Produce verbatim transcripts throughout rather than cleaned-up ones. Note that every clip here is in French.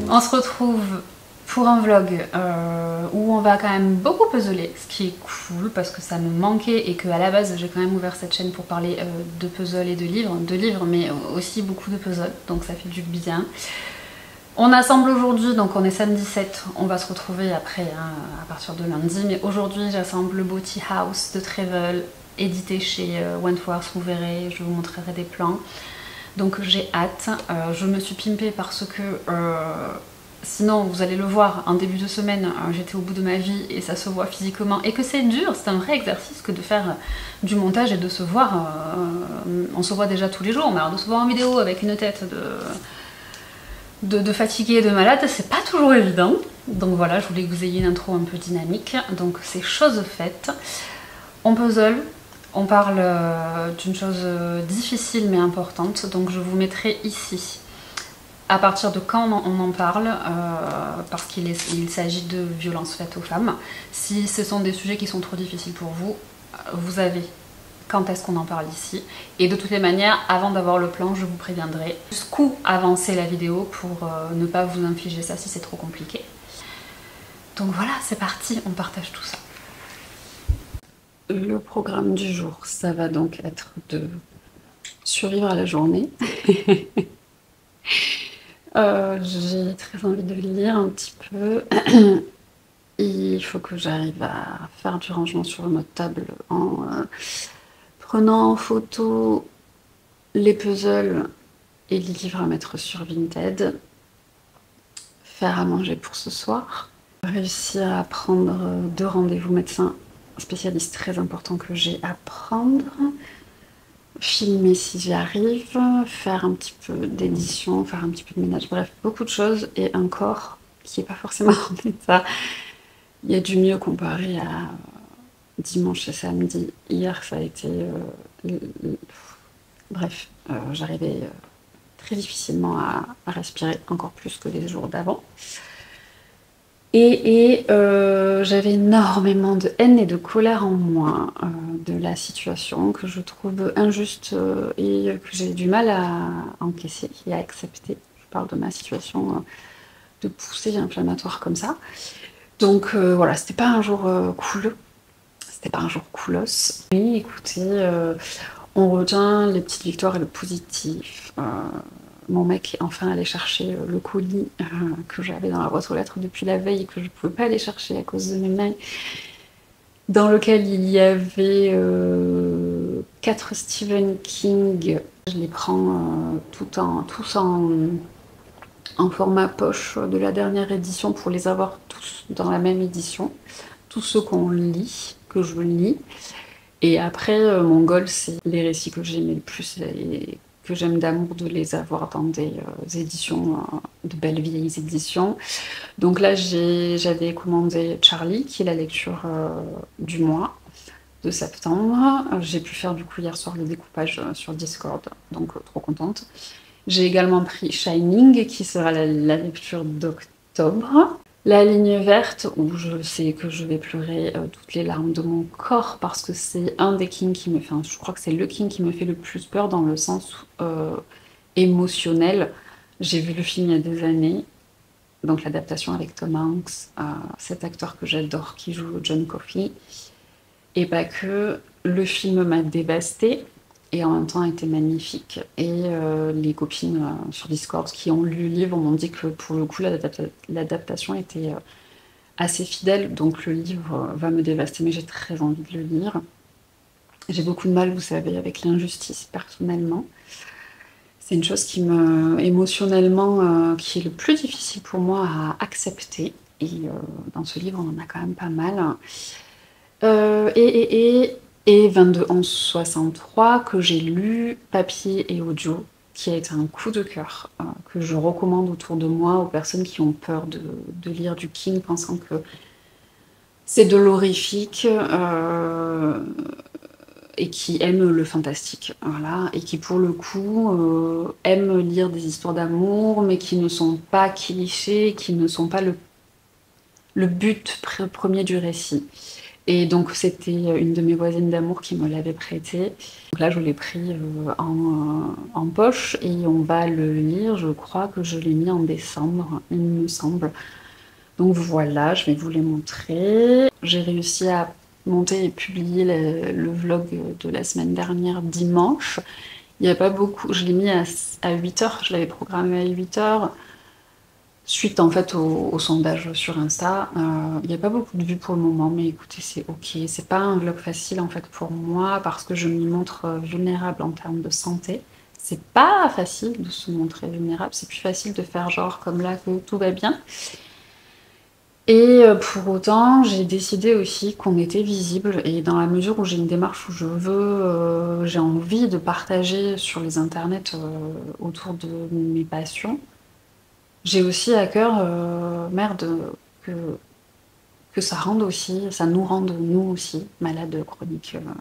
On se retrouve pour un vlog euh, où on va quand même beaucoup puzzler, ce qui est cool parce que ça me manquait et qu'à la base j'ai quand même ouvert cette chaîne pour parler euh, de puzzle et de livres, de livres mais aussi beaucoup de puzzle, donc ça fait du bien. On assemble aujourd'hui, donc on est samedi sept, on va se retrouver après hein, à partir de lundi, mais aujourd'hui j'assemble le Beau Tea House de Travel, édité chez euh, Wentworth, vous verrez, je vous montrerai des plans. Donc j'ai hâte, euh, je me suis pimpée parce que euh, sinon vous allez le voir, en début de semaine euh, j'étais au bout de ma vie et ça se voit physiquement et que c'est dur, c'est un vrai exercice que de faire du montage et de se voir, euh, on se voit déjà tous les jours, mais alors de se voir en vidéo avec une tête de, de, de fatigué et de malade, c'est pas toujours évident. Donc voilà, je voulais que vous ayez une intro un peu dynamique, donc c'est chose faite. On puzzle. On parle d'une chose difficile mais importante, donc je vous mettrai ici à partir de quand on en parle, euh, parce qu'il il s'agit de violences faites aux femmes. Si ce sont des sujets qui sont trop difficiles pour vous, vous avez quand est-ce qu'on en parle ici. Et de toutes les manières, avant d'avoir le plan, je vous préviendrai jusqu'où avancer la vidéo pour euh, ne pas vous infliger ça si c'est trop compliqué. Donc voilà, c'est parti, on partage tout ça. Le programme du jour, ça va donc être de survivre à la journée. euh, J'ai très envie de lire un petit peu. Il faut que j'arrive à faire du rangement sur le mode table en euh, prenant en photo les puzzles et les livres à mettre sur Vinted. Faire à manger pour ce soir. Réussir à prendre deux rendez-vous médecins spécialiste très important que j'ai à prendre, filmer si j'y arrive, faire un petit peu d'édition, faire un petit peu de ménage, bref, beaucoup de choses et un corps qui n'est pas forcément en état. Il y a du mieux comparé à dimanche et samedi. Hier, ça a été... Euh, bref, euh, j'arrivais euh, très difficilement à, à respirer, encore plus que les jours d'avant. Et, et euh, j'avais énormément de haine et de colère en moi euh, de la situation que je trouve injuste euh, et que j'ai du mal à encaisser et à accepter. Je parle de ma situation euh, de poussée inflammatoire comme ça. Donc euh, voilà, c'était pas un jour euh, cool, c'était pas un jour coolos. Mais écoutez, euh, on retient les petites victoires et le positif. Euh, Mon mec est enfin allé chercher le colis euh, que j'avais dans la boîte aux lettres depuis la veille et que je ne pouvais pas aller chercher à cause de mes mains, dans lequel il y avait euh, quatre Stephen King. Je les prends euh, tout en, tous en, en format poche de la dernière édition pour les avoir tous dans la même édition. Tous ceux qu'on lit, que je lis. Et après, euh, mon goal, c'est les récits que j'aimais le plus et que j'aime d'amour de les avoir dans des euh, éditions, euh, de belles vieilles éditions. Donc là, j'avais commandé Charlie, qui est la lecture euh, du mois de septembre. J'ai pu faire du coup hier soir le découpage euh, sur Discord, donc euh, trop contente. J'ai également pris Shining, qui sera la, la lecture d'octobre. La ligne verte, où je sais que je vais pleurer euh, toutes les larmes de mon corps, parce que c'est un des Kings qui me fait, enfin, je crois que c'est le King qui me fait le plus peur dans le sens euh, émotionnel. J'ai vu le film il y a des années, donc l'adaptation avec Tom Hanks, euh, cet acteur que j'adore qui joue John Coffey, et pas que, le film m'a dévastée. Et en même temps était magnifique. Et euh, les copines euh, sur Discord qui ont lu le livre m'ont dit que pour le coup l'adaptation était euh, assez fidèle, donc le livre va me dévaster, mais j'ai très envie de le lire. J'ai beaucoup de mal, vous savez, avec l'injustice personnellement. C'est une chose qui me, émotionnellement, euh, qui est le plus difficile pour moi à accepter. Et euh, dans ce livre, on en a quand même pas mal. Euh, et, et, et et vingt-deux onze soixante-trois que j'ai lu papier et audio, qui a été un coup de cœur, euh, que je recommande autour de moi aux personnes qui ont peur de, de lire du King, pensant que c'est de l'horrifique, euh, et qui aiment le fantastique, voilà, et qui pour le coup euh, aiment lire des histoires d'amour, mais qui ne sont pas clichés, qui ne sont pas le, le but premier du récit. Et donc c'était une de mes voisines d'amour qui me l'avait prêté. Donc là je l'ai pris euh, en, euh, en poche et on va le lire, je crois que je l'ai mis en décembre, il me semble. Donc voilà, je vais vous les montrer. J'ai réussi à monter et publier le, le vlog de la semaine dernière dimanche. Il n'y a pas beaucoup, je l'ai mis à, à huit heures, je l'avais programmé à huit heures. Suite en fait au, au sondage sur Insta, euh, il n'y a pas beaucoup de vues pour le moment, mais écoutez, c'est ok. C'est pas un vlog facile en fait pour moi parce que je m'y montre euh, vulnérable en termes de santé. C'est pas facile de se montrer vulnérable, c'est plus facile de faire genre comme là que tout va bien. Et euh, pour autant, j'ai décidé aussi qu'on était visible et dans la mesure où j'ai une démarche où je veux, euh, j'ai envie de partager sur les internets euh, autour de mes passions. J'ai aussi à cœur, euh, merde, que, que ça rende aussi, ça nous rende nous aussi, malades chroniques, euh,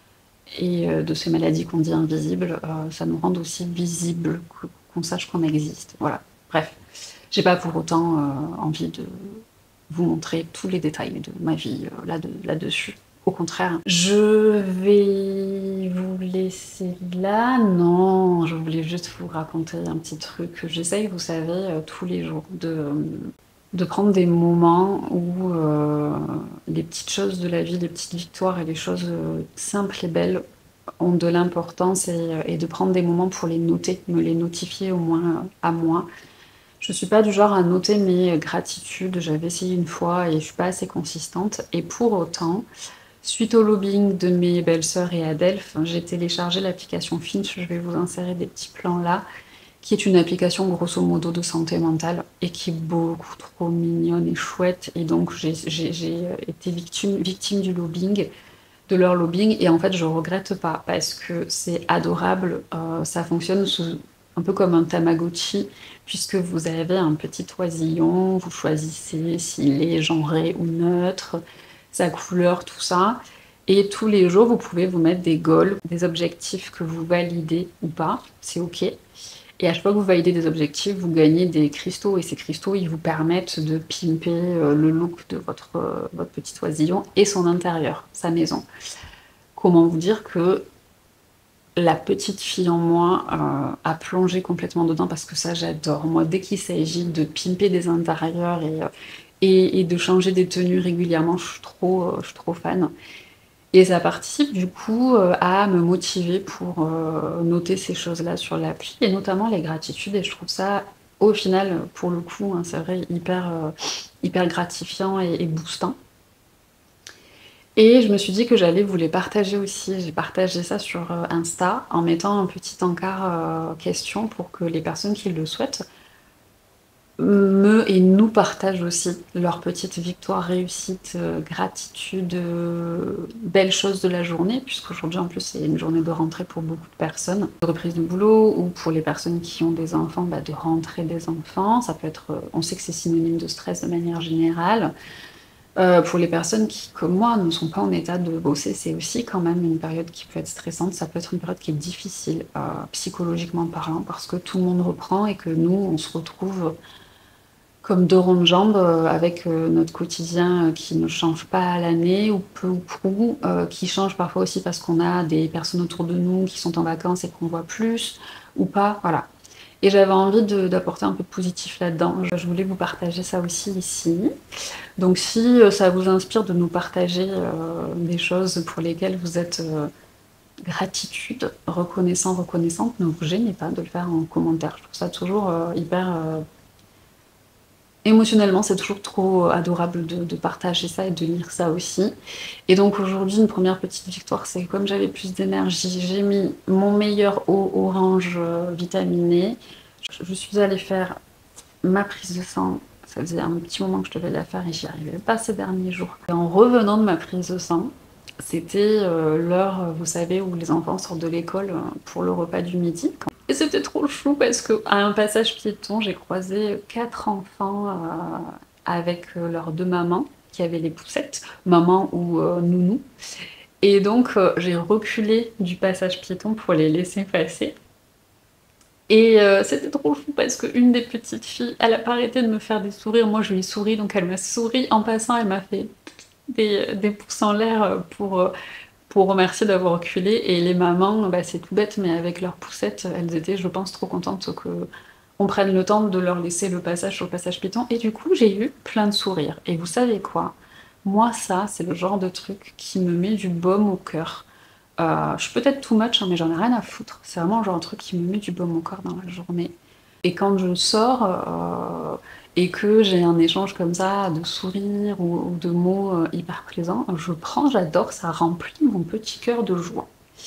et euh, de ces maladies qu'on dit invisibles, euh, ça nous rende aussi visibles, que- qu'on sache qu'on existe. Voilà. Bref, j'ai pas pour autant euh, envie de vous montrer tous les détails de ma vie euh, là de, là-dessus. Au contraire, je vais vous laisser là. Non, je voulais juste vous raconter un petit truc que j'essaye, vous savez, euh, tous les jours, de, euh, de prendre des moments où euh, les petites choses de la vie, les petites victoires et les choses euh, simples et belles ont de l'importance et, euh, et de prendre des moments pour les noter, me les notifier au moins euh, à moi. Je suis pas du genre à noter mes gratitudes, j'avais essayé une fois et je suis pas assez consistante. Et pour autant, suite au lobbying de mes belles-sœurs et Adelph, j'ai téléchargé l'application Finch, je vais vous insérer des petits plans là, qui est une application grosso modo de santé mentale et qui est beaucoup trop mignonne et chouette. Et donc j'ai j'ai- j'ai été victime, victime du lobbying, de leur lobbying, et en fait je regrette pas parce que c'est adorable. Euh, ça fonctionne sous, un peu comme un Tamagotchi, puisque vous avez un petit oisillon, vous choisissez s'il est genré ou neutre, sa couleur, tout ça. Et tous les jours, vous pouvez vous mettre des goals, des objectifs que vous validez ou pas, c'est ok. Et à chaque fois que vous validez des objectifs, vous gagnez des cristaux, et ces cristaux, ils vous permettent de pimper euh, le look de votre, euh, votre petit oisillon et son intérieur, sa maison. Comment vous dire que la petite fille en moi euh, a plongé complètement dedans parce que ça, j'adore. Moi, dès qu'il s'agit de pimper des intérieurs et, euh, et, et de changer des tenues régulièrement, je suis trop, euh, je suis trop fan. Et ça participe du coup euh, à me motiver pour euh, noter ces choses-là sur l'appli, et notamment les gratitudes. Et je trouve ça, au final, pour le coup, hein, c'est vrai, hyper, euh, hyper gratifiant et, et boostant. Et je me suis dit que j'allais vous les partager aussi. J'ai partagé ça sur euh, Insta en mettant un petit encart euh, question pour que les personnes qui le souhaitent me et nous partagent aussi leurs petites victoires, réussites, euh, gratitude, euh, belles choses de la journée, puisqu'aujourd'hui en plus c'est une journée de rentrée pour beaucoup de personnes, de reprise du boulot, ou pour les personnes qui ont des enfants, bah, de rentrée des enfants. Ça peut être, euh, on sait que c'est synonyme de stress de manière générale. Euh, pour les personnes qui, comme moi, ne sont pas en état de bosser, c'est aussi quand même une période qui peut être stressante. Ça peut être une période qui est difficile, euh, psychologiquement parlant, parce que tout le monde reprend et que nous, on se retrouve comme deux rondes jambes euh, avec euh, notre quotidien euh, qui ne change pas à l'année, ou peu ou prou, euh, qui change parfois aussi parce qu'on a des personnes autour de nous qui sont en vacances et qu'on voit plus, ou pas, voilà. Et j'avais envie de- d'apporter un peu de positif là-dedans. Je, je voulais vous partager ça aussi ici. Donc si euh, ça vous inspire de nous partager euh, des choses pour lesquelles vous êtes euh, gratitude, reconnaissant, reconnaissante, ne vous gênez pas de le faire en commentaire. Je trouve ça toujours euh, hyper... euh, émotionnellement, c'est toujours trop adorable de, de partager ça et de lire ça aussi. Et donc aujourd'hui, une première petite victoire, c'est que comme j'avais plus d'énergie, j'ai mis mon meilleur eau orange euh, vitaminé. Je, je suis allée faire ma prise de sang. Ça faisait un petit moment que je devais la faire et j'y arrivais pas ces derniers jours. Et en revenant de ma prise de sang, c'était euh, l'heure, vous savez, où les enfants sortent de l'école euh, pour le repas du midi. Et c'était trop chou parce qu'à un passage piéton, j'ai croisé quatre enfants euh, avec euh, leurs deux mamans qui avaient les poussettes, maman ou euh, nounou. Et donc euh, j'ai reculé du passage piéton pour les laisser passer. Et euh, c'était trop fou parce qu'une des petites filles, elle a pas arrêté de me faire des sourires. Moi, je lui ai souri, donc elle m'a souri en passant, elle m'a fait. des, des pouces en l'air pour, pour remercier d'avoir reculé. Et les mamans, bah, c'est tout bête, mais avec leurs poussettes, elles étaient, je pense, trop contentes que on prenne le temps de leur laisser le passage sur le passage piéton. Et du coup, j'ai eu plein de sourires. Et vous savez quoi? Moi, ça, c'est le genre de truc qui me met du baume au cœur. Euh, je suis peut-être too much, hein, mais j'en ai rien à foutre. C'est vraiment le genre de truc qui me met du baume au cœur dans la journée. Et quand je sors euh, et que j'ai un échange comme ça de sourires ou, ou de mots euh, hyper plaisants, je prends, j'adore, ça remplit mon petit cœur de joie.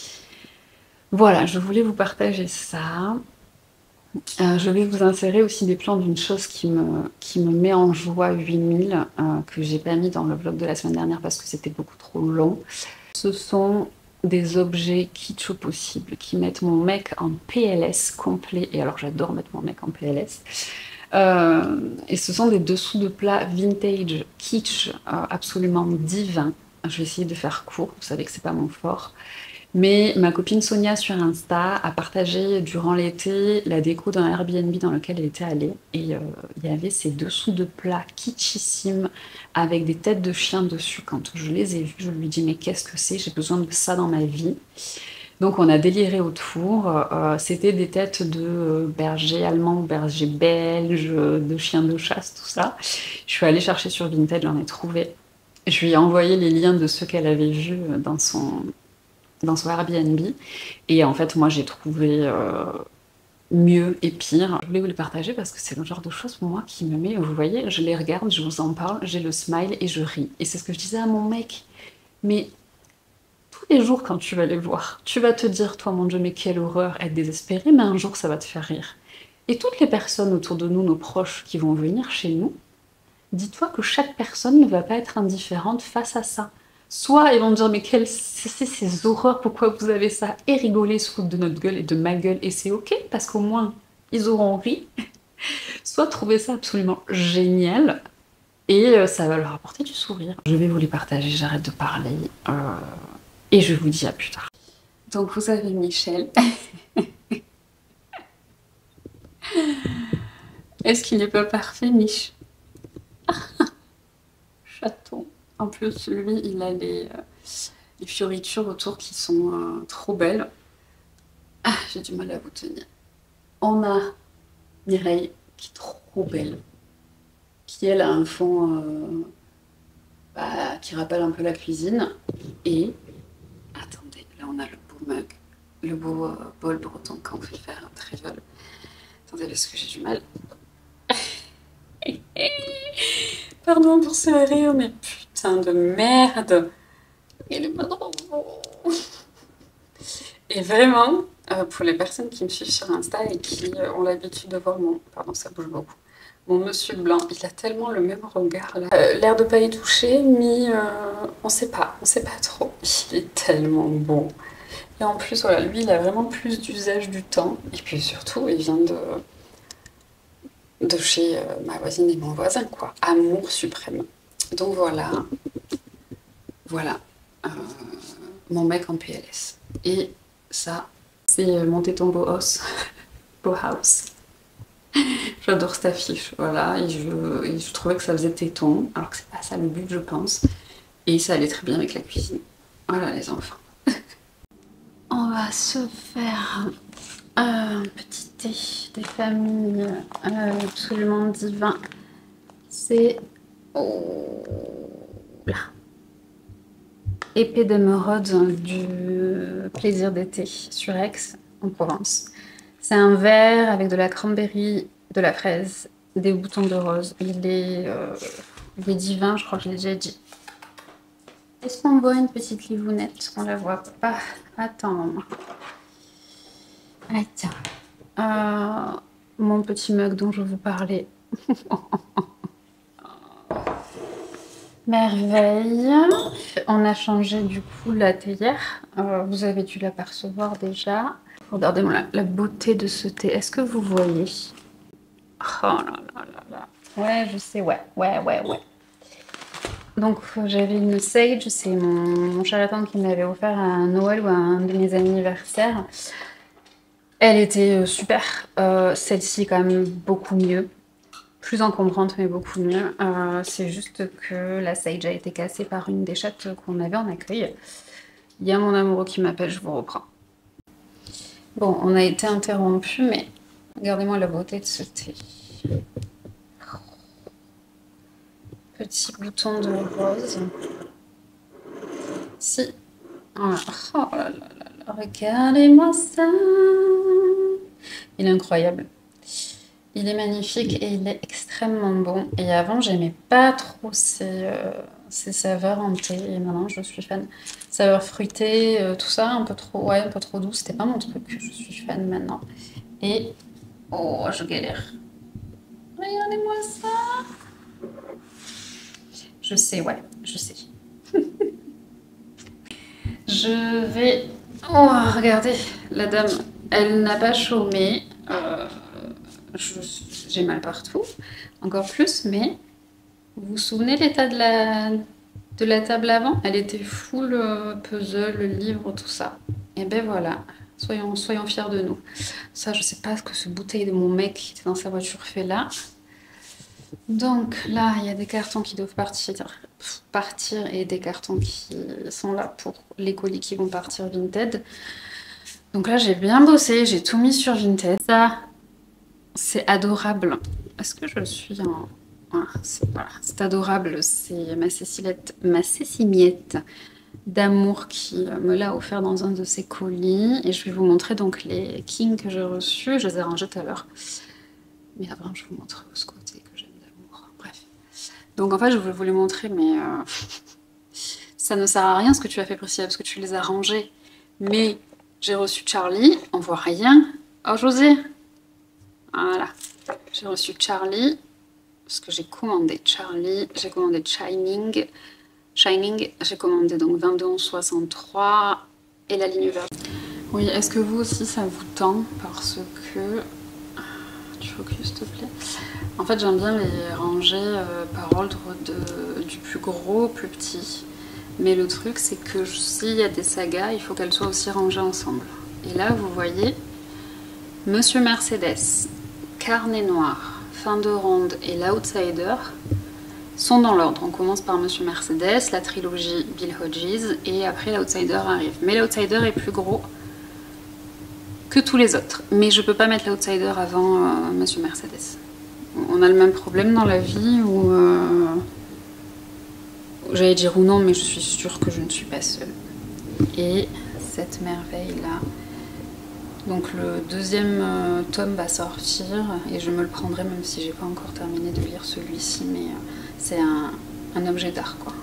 Voilà, je voulais vous partager ça. Euh, je vais vous insérer aussi des plans d'une chose qui me, qui me met en joie huit mille, euh, que j'ai pas mis dans le vlog de la semaine dernière parce que c'était beaucoup trop long. Ce sont des objets kitsch au possible qui mettent mon mec en P L S complet. Et alors j'adore mettre mon mec en P L S. Euh, et ce sont des dessous de plat vintage kitsch euh, absolument divins. Je vais essayer de faire court, vous savez que c'est pas mon fort. Mais ma copine Sonia sur Insta a partagé durant l'été la déco d'un Airbnb dans lequel elle était allée. Et euh, il y avait ces dessous de plats kitschissimes avec des têtes de chiens dessus. Quand je les ai vus, je lui dis mais qu'est-ce que c'est? J'ai besoin de ça dans ma vie. Donc on a déliré autour. Euh, C'était des têtes de euh, bergers allemands, bergers belges, de chiens de chasse, tout ça. Je suis allée chercher sur Vinted, j'en ai trouvé. Je lui ai envoyé les liens de ceux qu'elle avait vus dans son dans son Airbnb. Et en fait, moi, j'ai trouvé euh, mieux et pire. Je voulais vous les partager parce que c'est le genre de choses pour moi qui me met, vous voyez, je les regarde, je vous en parle, j'ai le smile et je ris. Et c'est ce que je disais à mon mec. Mais tous les jours, quand tu vas les voir, tu vas te dire, toi, mon Dieu, mais quelle horreur, être désespéré, mais un jour, ça va te faire rire. Et toutes les personnes autour de nous, nos proches, qui vont venir chez nous, dis-toi que chaque personne ne va pas être indifférente face à ça. Soit ils vont me dire mais quelles c'est ces horreurs, pourquoi vous avez ça, et rigoler, se foutre de notre gueule et de ma gueule, et c'est ok parce qu'au moins ils auront ri. Soit trouver ça absolument génial et euh, ça va leur apporter du sourire. Je vais vous les partager, j'arrête de parler euh, et je vous dis à plus tard. Donc vous avez Michel. Est-ce qu'il n'est pas parfait, Mich? Chaton. En plus, lui, il a les, euh, les fioritures autour qui sont euh, trop belles. Ah, j'ai du mal à vous tenir. On a Mireille, qui est trop belle, qui elle a un fond euh, bah, qui rappelle un peu la cuisine. Et, attendez, là on a le beau mug, le beau euh, bol breton quand on fait faire un trévol. Attendez, parce que j'ai du mal. Pardon pour ce rire, mais putain de merde. Il est pas drôle. Et vraiment, euh, pour les personnes qui me suivent sur Insta et qui euh, ont l'habitude de voir mon... Pardon, ça bouge beaucoup. Mon monsieur blanc, il a tellement le même regard là. Euh, L'air de pas y toucher, mais euh, on sait pas, on sait pas trop. Il est tellement beau. Et en plus, voilà, lui, il a vraiment plus d'usage du temps. Et puis surtout, il vient de, de chez euh, ma voisine et mon voisin, quoi. Amour suprême. Donc voilà, voilà, euh, mon mec en P L S. Et ça, c'est mon téton beau os, beau house. J'adore cette affiche, voilà, et je, et je trouvais que ça faisait téton, alors que c'est pas ça le but, je pense. Et ça allait très bien avec la cuisine. Voilà les enfants. On va se faire un petit thé des familles euh, absolument divin. C'est oh, là. Épée d'émeraude du plaisir d'été sur Aix en Provence. C'est un verre avec de la cranberry, de la fraise, des boutons de rose. Il est, euh, il est divin, je crois que je l'ai déjà dit. Est-ce qu'on voit une petite livounette? On la voit pas. Attends. Attends. Euh, mon petit mug dont je vous parlais. Merveille. On a changé du coup la théière. Euh, vous avez dû l'apercevoir déjà. Regardez-moi la, la beauté de ce thé. Est-ce que vous voyez? Oh là là là là. Ouais, je sais, ouais, ouais, ouais, ouais. Donc j'avais une sage, c'est mon, mon charlatan qui m'avait offert à Noël ou à un de mes anniversaires. Elle était super. Euh, Celle-ci est quand même beaucoup mieux. plus encombrante, mais beaucoup mieux. Euh, c'est juste que la Sage a été cassée par une des chattes qu'on avait en accueil. Il y a mon amoureux qui m'appelle, je vous reprends. Bon, on a été interrompu, mais regardez-moi la beauté de ce thé. Petit bouton de rose. Si. Voilà. Oh là là là là, regardez-moi ça. Il est incroyable. Il est magnifique et il est extrêmement bon. Et avant, j'aimais pas trop ces, euh, ces saveurs en thé. Et maintenant, je suis fan. Saveurs fruitées, euh, tout ça, un peu trop, ouais, un peu trop doux. C'était pas mon truc. Je suis fan maintenant. Et oh, je galère. Regardez-moi ça. Je sais, ouais, je sais. Je vais... Oh, regardez, la dame, elle n'a pas chômé. Euh, J'ai mal partout, encore plus, mais vous vous souvenez l'état de la, de la table avant? Elle était full euh, puzzle, livre, tout ça. Et ben voilà, soyons, soyons fiers de nous. Ça, je sais pas ce que ce bouteille de mon mec qui était dans sa voiture fait là. Donc là, il y a des cartons qui doivent partir, partir et des cartons qui sont là pour les colis qui vont partir Vinted. Donc là, j'ai bien bossé, j'ai tout mis sur Vinted. Ça, c'est adorable. Est-ce que je suis en... Voilà, c'est voilà, adorable. C'est ma Cécilette, ma Cécimiette d'amour qui me l'a offert dans un de ses colis. Et je vais vous montrer donc les kings que j'ai reçus. Je les ai rangés tout à l'heure. Mais avant, je vous montre ce côté que j'aime d'amour. Bref. Donc en fait, je voulais vous les montrer, mais euh, ça ne sert à rien ce que tu as fait, Priscilla, parce que tu les as rangés. Mais j'ai reçu Charlie, on voit rien. Oh, José. Voilà. J'ai reçu Charlie, parce que j'ai commandé Charlie, j'ai commandé Shining. Shining, j'ai commandé donc vingt-deux onze soixante-trois et la ligne verte. Oui, est-ce que vous aussi ça vous tend? Parce que... Tu focus, s'il te plaît. En fait, j'aime bien les ranger euh, par ordre de, du plus gros au plus petit. Mais le truc, c'est que s'il y a des sagas, il faut qu'elles soient aussi rangées ensemble. Et là, vous voyez, Monsieur Mercedes, Carnet Noir, Fin de Ronde et l'Outsider sont dans l'ordre. On commence par Monsieur Mercedes, la trilogie Bill Hodges, et après l'Outsider arrive. Mais l'Outsider est plus gros que tous les autres. Mais je peux pas mettre l'Outsider avant euh, Monsieur Mercedes. On a le même problème dans la vie où... Euh, j'allais dire ou non, mais je suis sûre que je ne suis pas seule. Et cette merveille-là... Donc le deuxième euh, tome va sortir et je me le prendrai même si j'ai pas encore terminé de lire celui-ci, mais euh, c'est un, un objet d'art quoi.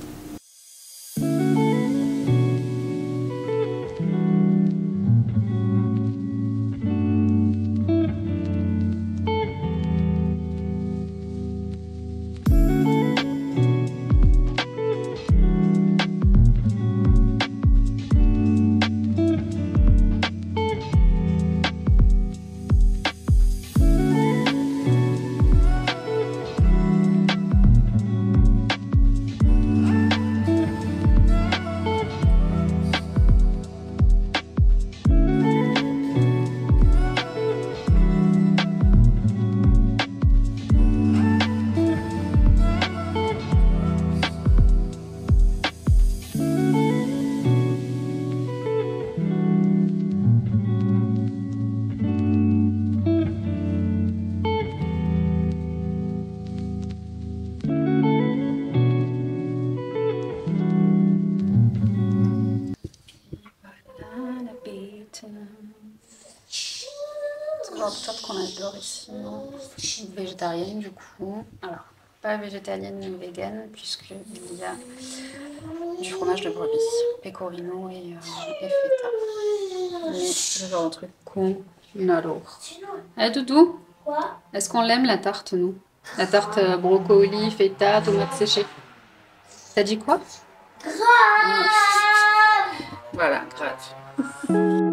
Top qu'on adore ici, végétarienne du coup, alors pas végétarienne ni végane puisqu'il y a du fromage de brebis, pecorino et, euh, et feta, mais ce genre de truc qu'on adore. Eh Doudou, quoi? Est-ce qu'on l'aime la tarte nous? La tarte euh, brocoli, feta, tomates séchées. T'as dit quoi? Grave. Voilà, grave.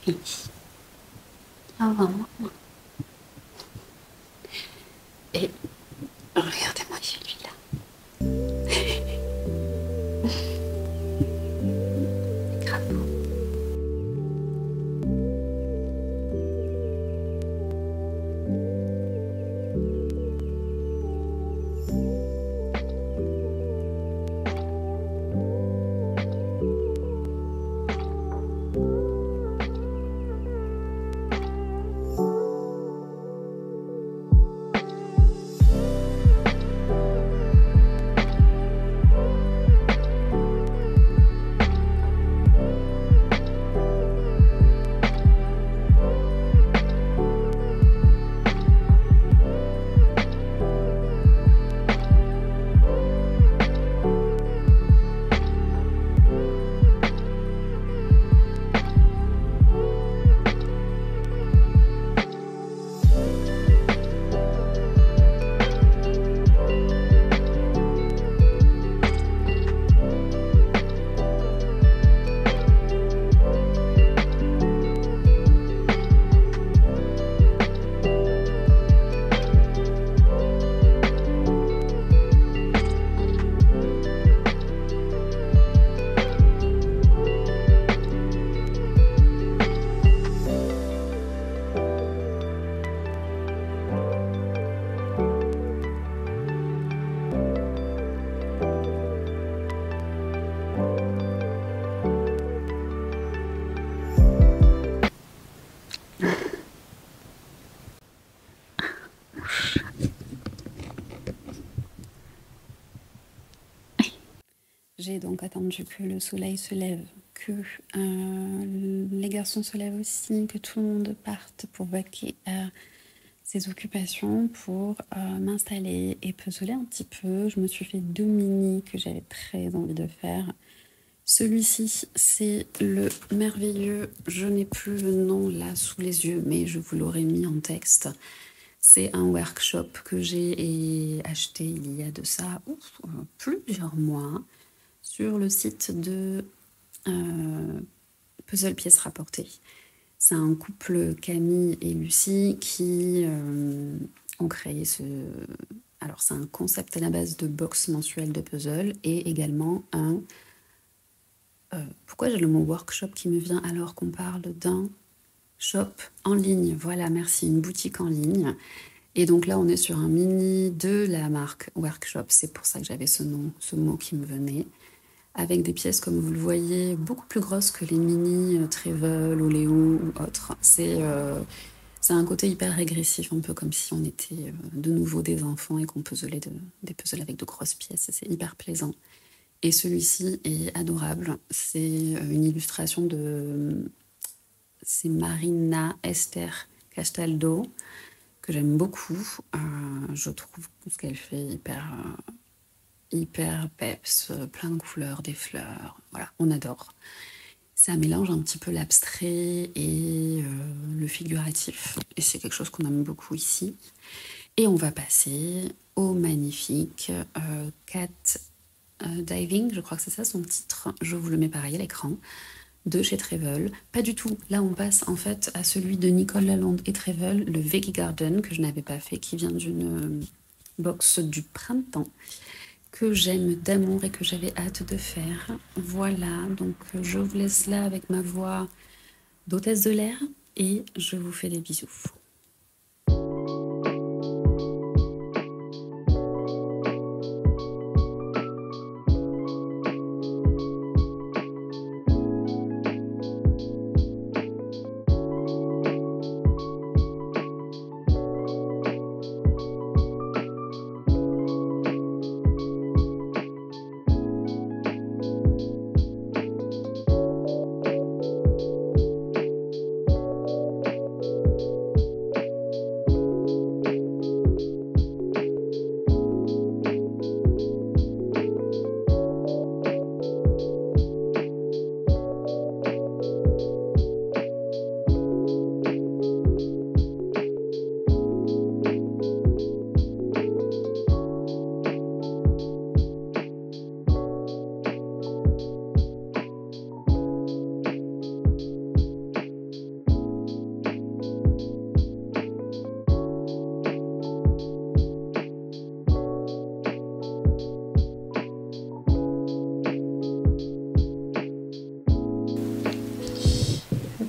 Oui. Ah, vraiment. Et regardez-moi celui-là. Crapaud. J'ai donc attendu que le soleil se lève, que euh, les garçons se lèvent aussi, que tout le monde parte pour vaquer à ses occupations, pour euh, m'installer et puzzler un petit peu. Je me suis fait deux mini que j'avais très envie de faire. Celui-ci, c'est le merveilleux, je n'ai plus le nom là sous les yeux, mais je vous l'aurais mis en texte. C'est un workshop que j'ai acheté il y a de ça ouf, plusieurs mois sur le site de euh, Puzzle Pièces Rapportées. C'est un couple, Camille et Lucie, qui euh, ont créé ce... Alors c'est un concept à la base de box mensuelle de puzzle et également un... Euh, pourquoi j'ai le mot workshop qui me vient alors qu'on parle d'un shop en ligne? Voilà, merci, une boutique en ligne. Et donc là, on est sur un mini de la marque Workshop. C'est pour ça que j'avais ce nom, ce mot qui me venait. Avec des pièces, comme vous le voyez, beaucoup plus grosses que les mini euh, Trevel ou Léo ou autres. C'est euh, un côté hyper régressif, un peu comme si on était euh, de nouveau des enfants et qu'on puzzlait de, des puzzles avec de grosses pièces. C'est hyper plaisant. Et celui-ci est adorable. C'est une illustration de... C'est Marina Esther Castaldo, que j'aime beaucoup. Euh, je trouve ce qu'elle fait hyper... Euh, hyper peps, plein de couleurs, des fleurs, voilà, on adore. Ça mélange un petit peu l'abstrait et euh, le figuratif, et c'est quelque chose qu'on aime beaucoup ici. Et on va passer au magnifique euh, Cat euh, Diving, je crois que c'est ça son titre, je vous le mets pareil à l'écran, de chez Trevel. Pas du tout, là on passe en fait à celui de Nicole Lalonde et Trevel, le Veggie Garden, que je n'avais pas fait, qui vient d'une box du printemps, que j'aime d'amour et que j'avais hâte de faire. Voilà, donc je vous laisse là avec ma voix d'hôtesse de l'air et je vous fais des bisous.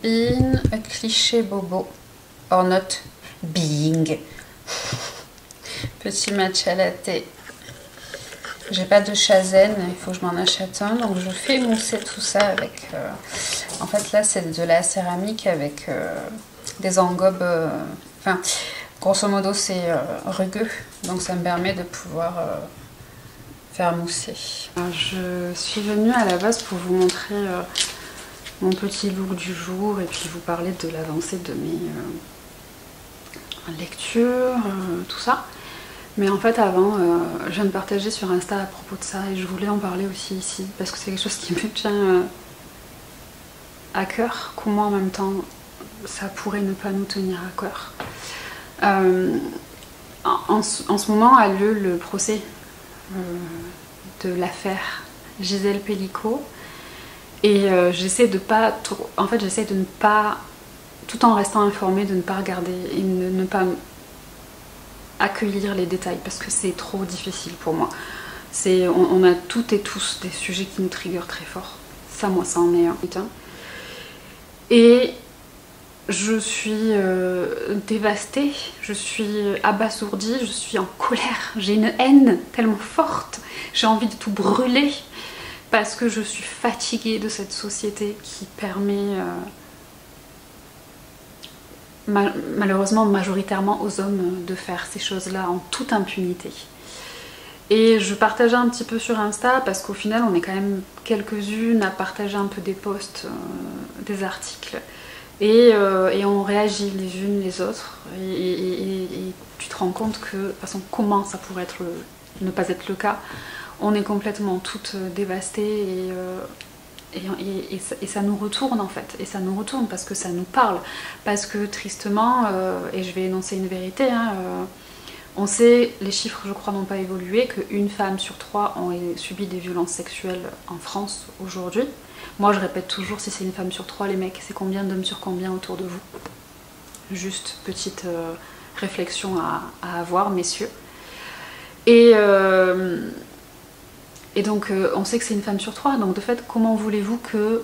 being a cliché bobo or not being. Petit matcha latte. J'ai pas de Shazen, il faut que je m'en achète un, donc je fais mousser tout ça avec... Euh, en fait là c'est de la céramique avec euh, des engobes... Euh, enfin, grosso modo c'est euh, rugueux, donc ça me permet de pouvoir euh, faire mousser. Alors, je suis venue à la base pour vous montrer euh, mon petit look du jour et puis vous parler de l'avancée de mes euh, lectures, euh, tout ça. Mais en fait avant, euh, je viens de partager sur Insta à propos de ça et je voulais en parler aussi ici parce que c'est quelque chose qui me tient euh, à cœur, comment en même temps ça pourrait ne pas nous tenir à cœur. Euh, en, en, en ce moment a lieu le procès euh, de l'affaire Gisèle Pelicot et euh, j'essaie de pas trop, en fait j'essaie de ne pas, tout en restant informée, de ne pas regarder et ne, ne pas accueillir les détails parce que c'est trop difficile pour moi. C'est, on, on a toutes et tous des sujets qui nous triggerent très fort. Ça, moi, ça en est un. Putain. Et je suis euh, dévastée, je suis abasourdie, je suis en colère. J'ai une haine tellement forte. J'ai envie de tout brûler parce que je suis fatiguée de cette société qui permet... Euh, malheureusement majoritairement aux hommes de faire ces choses-là en toute impunité. Et je partageais un petit peu sur Insta parce qu'au final on est quand même quelques-unes à partager un peu des posts, euh, des articles et, euh, et on réagit les unes les autres et, et, et, et tu te rends compte que, de toute façon comment ça pourrait être le, ne pas être le cas, on est complètement toutes dévastées et... Euh, Et, et, et, ça, et ça nous retourne en fait, et ça nous retourne parce que ça nous parle, parce que tristement, euh, et je vais énoncer une vérité, hein, euh, on sait, les chiffres je crois n'ont pas évolué, qu'une femme sur trois ont subi des violences sexuelles en France aujourd'hui. Moi je répète toujours, si c'est une femme sur trois, les mecs, c'est combien d'hommes sur combien autour de vous? Juste petite euh, réflexion à, à avoir, messieurs. Et... Euh, Et donc euh, on sait que c'est une femme sur trois, donc de fait comment voulez-vous que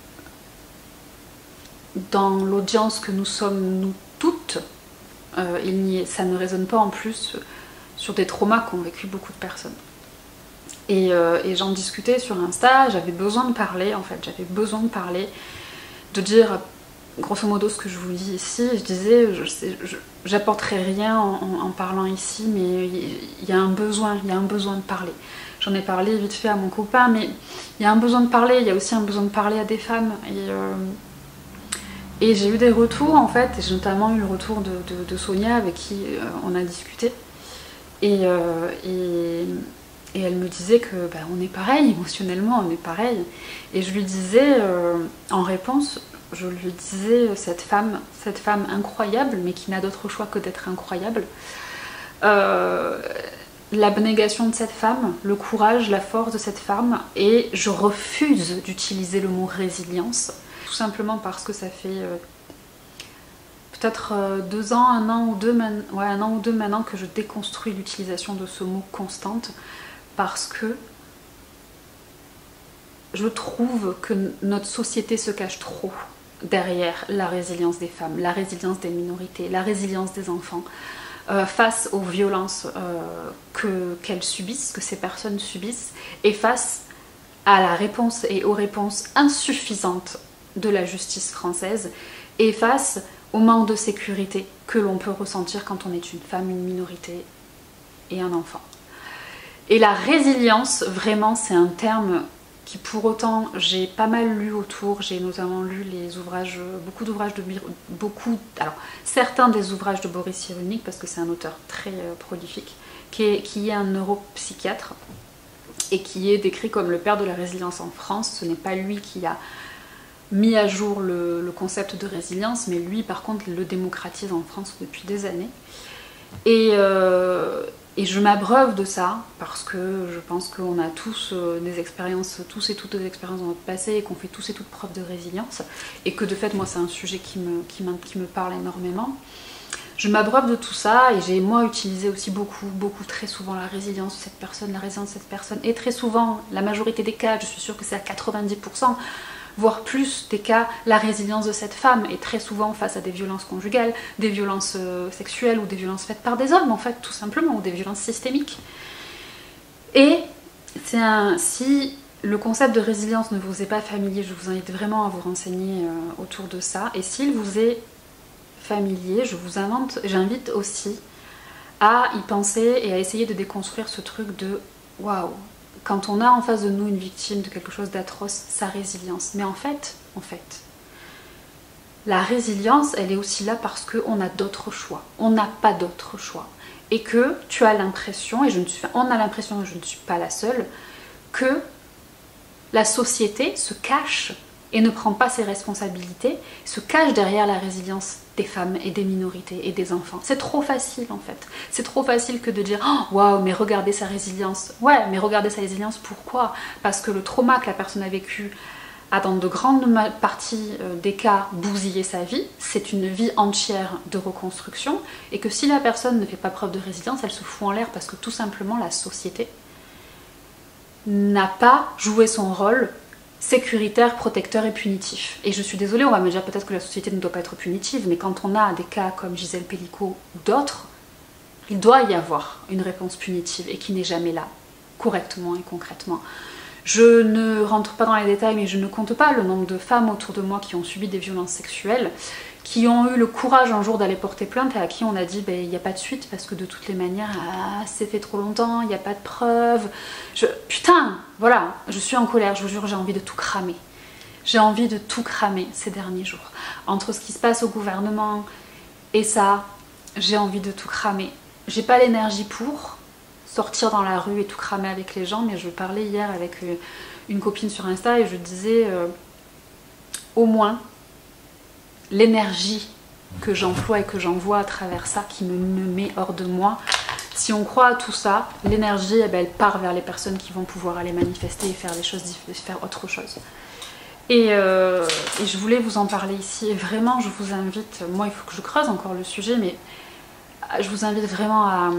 dans l'audience que nous sommes nous toutes, euh, il n'y ait, ça ne résonne pas en plus sur des traumas qu'ont vécu beaucoup de personnes. Et, euh, et j'en discutais sur Insta, j'avais besoin de parler en fait, j'avais besoin de parler, de dire grosso modo ce que je vous dis ici. Je disais, j'apporterai rien en, en, en parlant ici, mais il y a un besoin, il y a un besoin de parler. J'en ai parlé vite fait à mon copain, mais il y a un besoin de parler, il y a aussi un besoin de parler à des femmes. Et, euh, et j'ai eu des retours en fait, et j'ai notamment eu le retour de, de, de Sonia avec qui euh, on a discuté. Et, euh, et, et elle me disait que bah, on est pareil, émotionnellement on est pareil. Et je lui disais euh, en réponse, je lui disais cette femme, cette femme incroyable, mais qui n'a d'autre choix que d'être incroyable. Euh, L'abnégation de cette femme, le courage, la force de cette femme, et je refuse d'utiliser le mot résilience, tout simplement parce que ça fait euh, peut-être euh, deux ans, un an ou deux, ouais, un an ou deux maintenant que je déconstruis l'utilisation de ce mot constante, parce que je trouve que notre société se cache trop derrière la résilience des femmes, la résilience des minorités, la résilience des enfants. Euh, face aux violences euh, que, qu'elles subissent, que ces personnes subissent, et face à la réponse et aux réponses insuffisantes de la justice française, et face au manque de sécurité que l'on peut ressentir quand on est une femme, une minorité et un enfant. Et la résilience, vraiment, c'est un terme qui pour autant, j'ai pas mal lu autour, j'ai notamment lu les ouvrages, beaucoup d'ouvrages de... beaucoup, alors certains des ouvrages de Boris Cyrulnik, parce que c'est un auteur très euh, prolifique, qui est, qui est un neuropsychiatre, et qui est décrit comme le père de la résilience en France. Ce n'est pas lui qui a mis à jour le, le concept de résilience, mais lui par contre le démocratise en France depuis des années. Et... Euh, Et je m'abreuve de ça parce que je pense qu'on a tous euh, des expériences, tous et toutes des expériences dans notre passé et qu'on fait tous et toutes preuve de résilience et que de fait moi c'est un sujet qui me, qui, qui me parle énormément. Je m'abreuve de tout ça et j'ai moi utilisé aussi beaucoup, beaucoup très souvent la résilience de cette personne, la résilience de cette personne et très souvent, la majorité des cas, je suis sûre que c'est à quatre-vingt-dix pour cent, voire plus des cas, la résilience de cette femme est très souvent face à des violences conjugales, des violences euh, sexuelles ou des violences faites par des hommes en fait, tout simplement, ou des violences systémiques. Et c'est un, si le concept de résilience ne vous est pas familier, je vous invite vraiment à vous renseigner euh, autour de ça. Et s'il vous est familier, je vous invite, j'invite aussi à y penser et à essayer de déconstruire ce truc de waouh, quand on a en face de nous une victime de quelque chose d'atroce, sa résilience. Mais en fait, en fait, la résilience, elle est aussi là parce qu'on a d'autres choix. On n'a pas d'autres choix. Et que tu as l'impression, et je ne suis, on a l'impression, et je ne suis pas la seule, que la société se cache et ne prend pas ses responsabilités, se cache derrière la résilience des femmes et des minorités et des enfants. C'est trop facile en fait. C'est trop facile que de dire « Waouh, mais regardez sa résilience ». Ouais, mais regardez sa résilience, pourquoi? Parce que le trauma que la personne a vécu a dans de grandes parties des cas bousillé sa vie. C'est une vie entière de reconstruction. Et que si la personne ne fait pas preuve de résilience, elle se fout en l'air parce que tout simplement la société n'a pas joué son rôle sécuritaire, protecteur et punitif. Et je suis désolée, on va me dire peut-être que la société ne doit pas être punitive, mais quand on a des cas comme Gisèle Pelicot ou d'autres, il doit y avoir une réponse punitive et qui n'est jamais là, correctement et concrètement. Je ne rentre pas dans les détails, mais je ne compte pas le nombre de femmes autour de moi qui ont subi des violences sexuelles, qui ont eu le courage un jour d'aller porter plainte et à qui on a dit ben, il n'y a pas de suite parce que de toutes les manières ah, c'est fait trop longtemps, il n'y a pas de preuves. Je... Putain, voilà, je suis en colère, je vous jure, j'ai envie de tout cramer. J'ai envie de tout cramer ces derniers jours. Entre ce qui se passe au gouvernement et ça, j'ai envie de tout cramer. J'ai pas l'énergie pour sortir dans la rue et tout cramer avec les gens, mais je parlais hier avec une copine sur Insta et je disais euh, au moins l'énergie que j'emploie et que j'envoie à travers ça qui me, me met hors de moi. Si on croit à tout ça, l'énergie eh ben, elle part vers les personnes qui vont pouvoir aller manifester et faire des choses, faire autre chose. Et, euh, et je voulais vous en parler ici et vraiment je vous invite, moi il faut que je creuse encore le sujet, mais je vous invite vraiment à,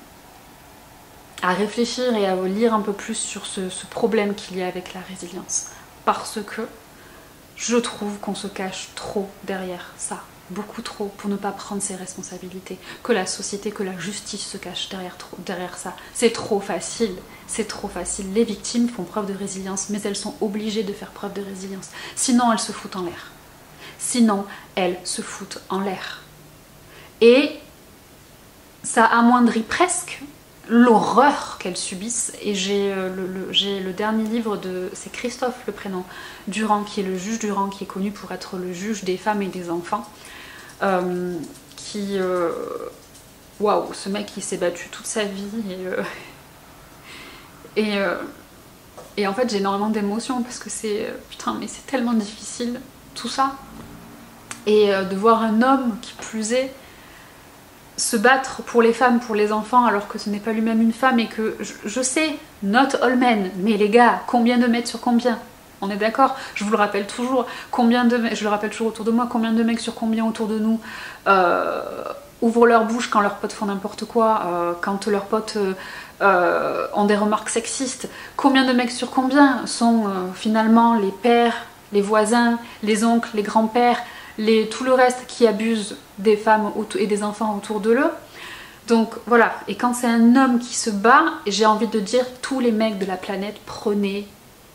à réfléchir et à lire un peu plus sur ce, ce problème qu'il y a avec la résilience. Parce que je trouve qu'on se cache trop derrière ça, beaucoup trop, pour ne pas prendre ses responsabilités, que la société, que la justice se cache derrière, trop, derrière ça. C'est trop facile, c'est trop facile. Les victimes font preuve de résilience, mais elles sont obligées de faire preuve de résilience. Sinon, elles se foutent en l'air. Sinon, elles se foutent en l'air. Et ça amoindrit presque l'horreur qu'elles subissent. Et j'ai euh, le, le, j'ai le dernier livre de... c'est Christophe le prénom, Durand, qui est le juge Durand, qui est connu pour être le juge des femmes et des enfants. Euh, qui... Waouh, wow, ce mec il s'est battu toute sa vie. Et, euh, et, euh, et en fait j'ai énormément d'émotions parce que c'est... Euh, putain, mais c'est tellement difficile, tout ça. Et euh, de voir un homme, qui plus est, se battre pour les femmes, pour les enfants, alors que ce n'est pas lui-même une femme et que, je, je sais, not all men, mais les gars, combien de mètres sur combien? On est d'accord? Je vous le rappelle toujours, combien de mecs, je le rappelle toujours autour de moi, combien de mecs sur combien autour de nous euh, ouvrent leur bouche quand leurs potes font n'importe quoi, euh, quand leurs potes euh, euh, ont des remarques sexistes, combien de mecs sur combien sont euh, finalement les pères, les voisins, les oncles, les grands-pères, Les, tout le reste qui abuse des femmes et des enfants autour de eux. Donc voilà, et quand c'est un homme qui se bat, j'ai envie de dire, tous les mecs de la planète, prenez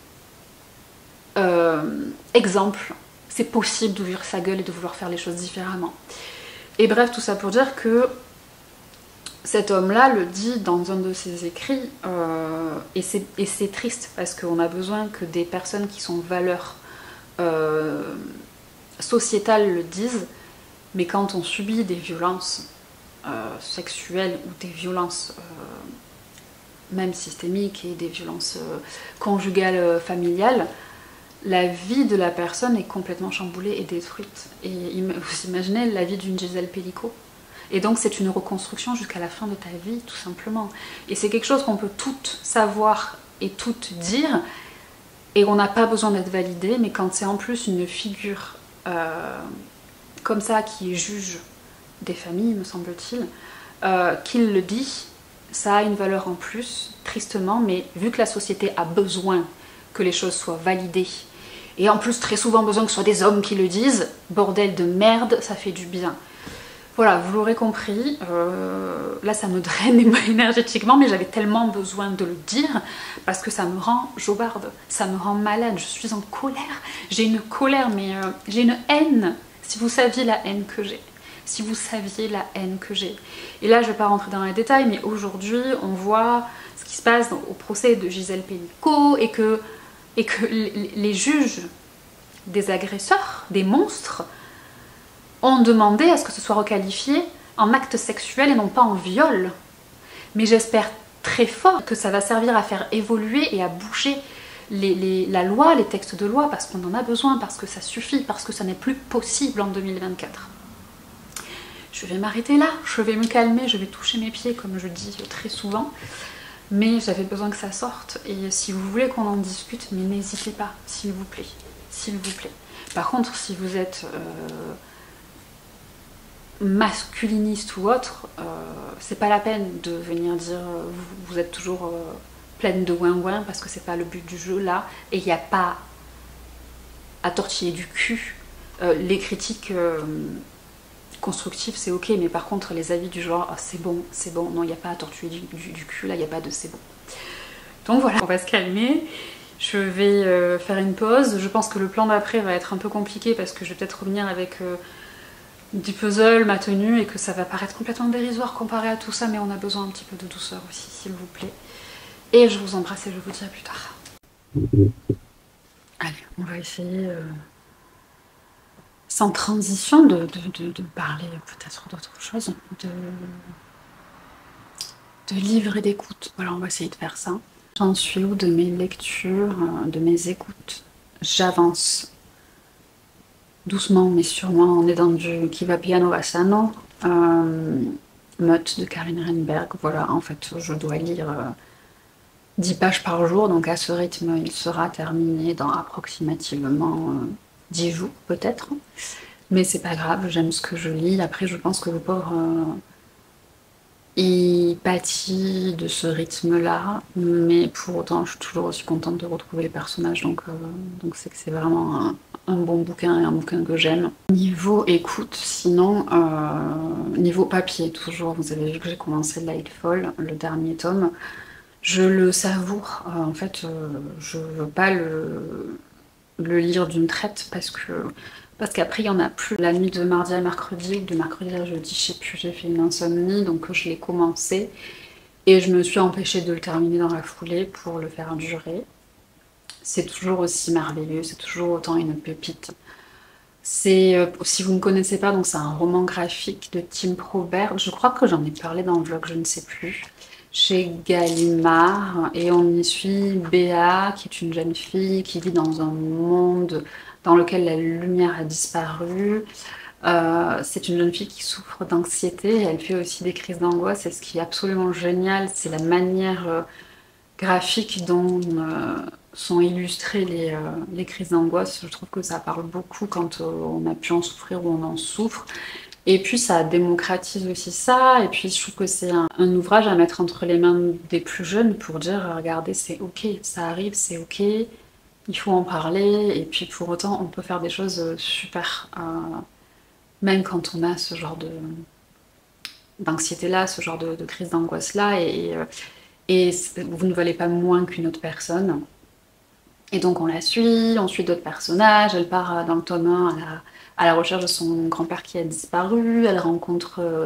euh, exemple. C'est possible d'ouvrir sa gueule et de vouloir faire les choses différemment. Et bref, tout ça pour dire que cet homme-là le dit dans un de ses écrits, euh, et c'est triste parce qu'on a besoin que des personnes qui sont valeurs euh, sociétales le disent, mais quand on subit des violences euh, sexuelles ou des violences euh, même systémiques et des violences euh, conjugales, euh, familiales, la vie de la personne est complètement chamboulée et détruite. Et vous imaginez la vie d'une Gisèle Pelicot. Et donc c'est une reconstruction jusqu'à la fin de ta vie, tout simplement. Et c'est quelque chose qu'on peut toutes savoir et toutes dire, et on n'a pas besoin d'être validé, mais quand c'est en plus une figure Euh, comme ça qui juge des familles, me semble-t-il, euh, qu'il le dit, ça a une valeur en plus, tristement, mais vu que la société a besoin que les choses soient validées Et en plus, très souvent, besoin que ce soit des hommes qui le disent. Bordel de merde, ça fait du bien. Voilà, vous l'aurez compris, euh, là ça me draine énergétiquement, mais j'avais tellement besoin de le dire parce que ça me rend jobarde, ça me rend malade, je suis en colère. J'ai une colère, mais euh, j'ai une haine. Si vous saviez la haine que j'ai, si vous saviez la haine que j'ai. Et là, je ne vais pas rentrer dans les détails, mais aujourd'hui, on voit ce qui se passe dans, au procès de Gisèle Pelicot et que, et que les, les juges des agresseurs, des monstres, ont demandé à ce que ce soit requalifié en acte sexuel et non pas en viol. Mais j'espère très fort que ça va servir à faire évoluer et à bouger les, les, la loi, les textes de loi, parce qu'on en a besoin, parce que ça suffit, parce que ça n'est plus possible en deux mille vingt-quatre. Je vais m'arrêter là, je vais me calmer, je vais toucher mes pieds comme je dis très souvent, mais j'avais besoin que ça sorte, et si vous voulez qu'on en discute, mais n'hésitez pas, s'il vous plaît, s'il vous plaît. Par contre, si vous êtes euh, masculiniste ou autre, euh, c'est pas la peine de venir dire euh, vous, vous êtes toujours euh, pleine de ouin-ouin parce que c'est pas le but du jeu là, et il n'y a pas à tortiller du cul. Euh, les critiques euh, constructives c'est ok, mais par contre les avis du genre oh, c'est bon, c'est bon, non il n'y a pas à tortiller du, du, du cul là, il n'y a pas de c'est bon. Donc voilà, on va se calmer. Je vais euh, faire une pause. Je pense que le plan d'après va être un peu compliqué parce que je vais peut-être revenir avec euh, du puzzle, ma tenue, et que ça va paraître complètement dérisoire comparé à tout ça, mais on a besoin un petit peu de douceur aussi, s'il vous plaît. Et je vous embrasse et je vous dis à plus tard. Allez, on va essayer, euh, sans transition, de, de, de, de parler peut-être d'autre chose, de, de livres et d'écoute. Voilà, on va essayer de faire ça. J'en suis où de mes lectures, de mes écoutes? J'avance. Doucement mais sûrement, on est dans du Chi va piano va sano, euh, Meute de Karin Renberg. Voilà, en fait, je dois lire euh, dix pages par jour, donc à ce rythme, il sera terminé dans approximativement euh, dix jours peut-être. Mais c'est pas grave, j'aime ce que je lis. Après, je pense que le pauvre, euh, il pâtit de ce rythme-là, mais pour autant, je suis toujours aussi contente de retrouver les personnages, donc euh, donc c'est que c'est vraiment un, un bon bouquin et un bouquin que j'aime. Niveau écoute, sinon, euh, niveau papier, toujours, vous avez vu que j'ai commencé Lightfall, le dernier tome, je le savoure, euh, en fait, euh, je veux pas le, le lire d'une traite parce que parce qu'après il y en a plus. La nuit de mardi à mercredi, ou de mercredi à jeudi, je sais plus, j'ai fait une insomnie, donc je l'ai commencé et je me suis empêchée de le terminer dans la foulée pour le faire durer. C'est toujours aussi merveilleux, c'est toujours autant une pépite. C'est, euh, si vous ne connaissez pas, donc c'est un roman graphique de Tim Probert. Je crois que j'en ai parlé dans le vlog, je ne sais plus. Chez Gallimard, et on y suit Béa, qui est une jeune fille qui vit dans un monde dans lequel la lumière a disparu. Euh, c'est une jeune fille qui souffre d'anxiété, elle fait aussi des crises d'angoisse, et ce qui est absolument génial, c'est la manière euh, graphique dont euh, sont illustrées les, euh, les crises d'angoisse. Je trouve que ça parle beaucoup quand euh, on a pu en souffrir ou on en souffre. Et puis ça démocratise aussi ça, et puis je trouve que c'est un, un ouvrage à mettre entre les mains des plus jeunes pour dire regardez, c'est ok, ça arrive, c'est ok, il faut en parler, et puis pour autant on peut faire des choses super, euh, même quand on a ce genre de d'anxiété là, ce genre de, de crise d'angoisse là, et, et, et vous ne valez pas moins qu'une autre personne. Et donc on la suit, on suit d'autres personnages, elle part dans le tome un à la, à la recherche de son grand-père qui a disparu, elle rencontre euh,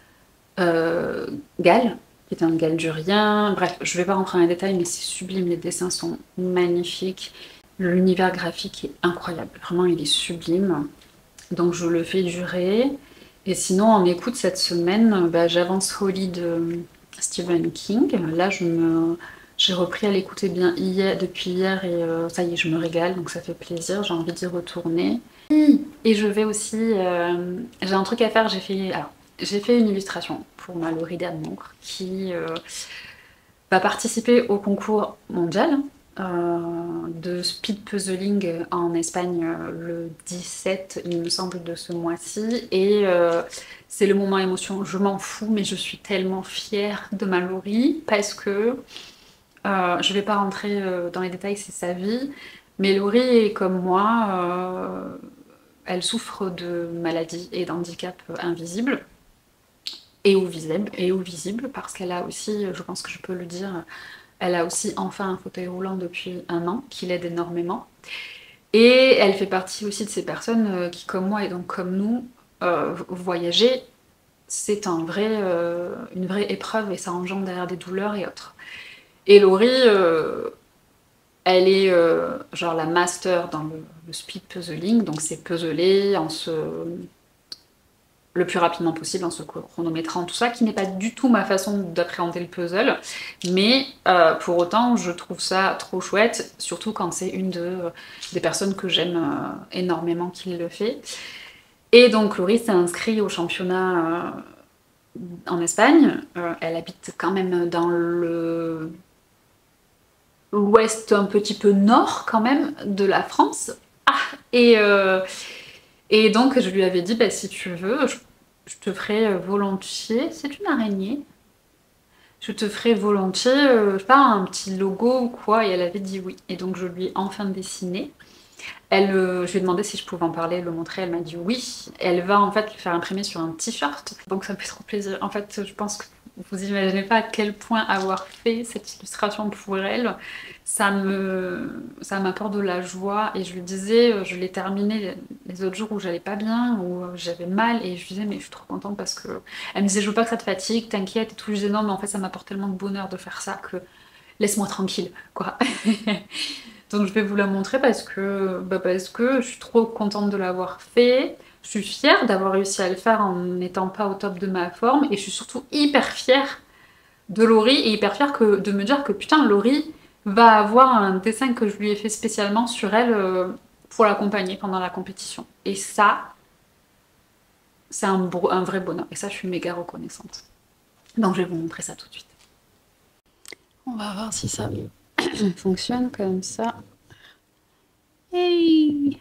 euh, Gal, qui est un Galdurien, bref, je ne vais pas rentrer dans les détails, mais c'est sublime, les dessins sont magnifiques, l'univers graphique est incroyable, vraiment il est sublime, donc je le fais durer. Et sinon en écoute cette semaine, bah, j'avance Holly de Stephen King, là je me... J'ai repris à l'écouter bien hier, depuis hier, et euh, ça y est, je me régale, donc ça fait plaisir, j'ai envie d'y retourner. Et je vais aussi... Euh, j'ai un truc à faire, j'ai fait... Alors, j'ai fait une illustration pour ma Laurie d'amour qui euh, va participer au concours mondial euh, de speed puzzling en Espagne euh, le dix-sept, il me semble, de ce mois-ci. Et euh, c'est le moment émotion, je m'en fous, mais je suis tellement fière de ma Laurie parce que... Euh, je ne vais pas rentrer euh, dans les détails, c'est sa vie, Mais Laurie est comme moi, euh, elle souffre de maladies et d'handicaps invisibles et ou visibles, et ou visibles parce qu'elle a aussi, je pense que je peux le dire, elle a aussi enfin un fauteuil roulant depuis un an qui l'aide énormément. Et elle fait partie aussi de ces personnes qui, comme moi et donc comme nous, euh, voyager, c'est un vrai, euh, une vraie épreuve et ça engendre derrière des douleurs et autres. Et Laurie, euh, elle est euh, genre la master dans le, le speed puzzling, donc c'est puzzler en se le plus rapidement possible en se chronométrant, tout ça, qui n'est pas du tout ma façon d'appréhender le puzzle, mais euh, pour autant, je trouve ça trop chouette, surtout quand c'est une de, des personnes que j'aime euh, énormément qui le fait. Et donc Laurie s'est inscrite au championnat euh, en Espagne. Euh, elle habite quand même dans le l'ouest un petit peu nord quand même de la France. Ah, et, euh, et donc je lui avais dit, bah, si tu veux, je, je te ferai volontiers, c'est une araignée, je te ferai volontiers, euh, je sais pas, un petit logo ou quoi, et elle avait dit oui. Et donc je lui ai enfin dessiné. Elle, euh, je lui ai demandé si je pouvais en parler, le montrer, elle m'a dit oui. Elle va en fait le faire imprimer sur un t-shirt, donc ça me fait trop plaisir. En fait, je pense que vous imaginez pas à quel point avoir fait cette illustration pour elle, ça me, ça m'apporte de la joie. Et je lui disais, je l'ai terminé les autres jours où j'allais pas bien, où j'avais mal, et je lui disais mais je suis trop contente parce que elle me disait je veux pas que ça te fatigue, t'inquiète et tout. Je disais non mais en fait ça m'apporte tellement de bonheur de faire ça que laisse-moi tranquille, quoi. Donc je vais vous la montrer parce que, bah parce que je suis trop contente de l'avoir fait. Je suis fière d'avoir réussi à le faire en n'étant pas au top de ma forme. Et je suis surtout hyper fière de Laurie et hyper fière que, de me dire que putain, Laurie va avoir un dessin que je lui ai fait spécialement sur elle euh, pour l'accompagner pendant la compétition. Et ça, c'est un, un vrai bonheur. Et ça, je suis méga reconnaissante. Donc je vais vous montrer ça tout de suite. On va voir si ça fonctionne comme ça. Hey!